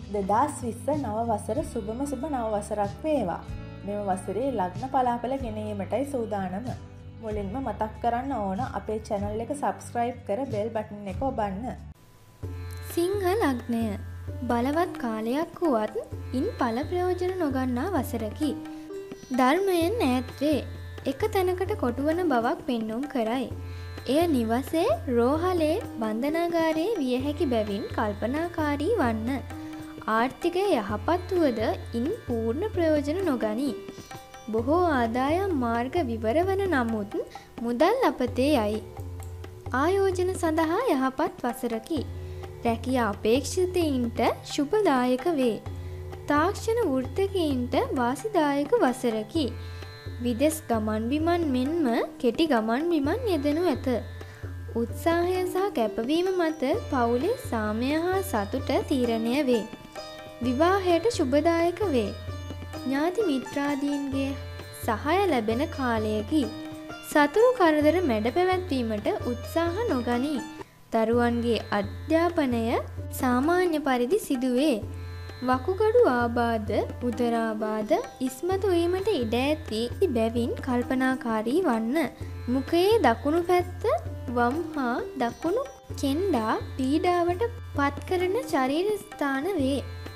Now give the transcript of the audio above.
2020 නව වසර සුබම සුබ නව වසරක් වේවා. මෙම වසරේ ලග්න පලාපල ගෙනීමටයි සූදානම. මුලින්ම මතක් කරන්න ඕන අපේ channel එක subscribe කර bell button එක ඔබන්න. සිංහ ලග්නය බලවත් කාලයක් වුවත් ඉන් ඵල ප්‍රයෝජන නොගන්නා වසරකි. ධර්මයෙන් ඈත් වේ. එක තැනකට කොටුවන බවක් පෙන්눔 කරයි. එය නිවසේ රෝහලේ බන්ධනාගාරයේ විය හැකි බැවින් කල්පනාකාරී වන්න. ආර්ථිකය යහපත් වුවද ඉන් පූර්ණ ප්‍රයෝජන නොගනී. බොහෝ ආදායම් මාර්ග විවර වන නමුත් මුදල් අපතේ යයි. ආයෝජන සඳහා යහපත් වසරකි. රැකියා අපේක්ෂිතයින්ට ශුභදායක වේ. තාක්ෂණ වෘත්තකයින්ට වාසිදායක වසරකි. විදෙස් ගමන් බිමන් මෙන්ම කෙටි ගමන් බිමන් යෙදෙනු ඇත. උත්සාහය සහ කැපවීම මත පවුලේ සාමය හා සතුට තීරණය වේ. විවාහයට ශුභදායක වේ. ඥාති මිත්‍රාදීන්ගේ සහාය ලැබෙන කාලයකි. සතුරු කරදර මැඩ පැවැත්වීමට උත්සාහ නොගනී. දරුවන්ගේ අධ්‍යාපනය සාමාන්‍ය පරිදි සිදුවේ. වකුගඩු ආබාධ, උදරාබාධ ඉස්මතු වීමට ඉඩ ඇති බැවින් කල්පනාකාරී වන්න. මුඛයේ දකුණු පැත්ත වම් හා දකුණු කෙන්ඩා පීඩාවට පත් කරන ශරීර ස්ථාන වේ.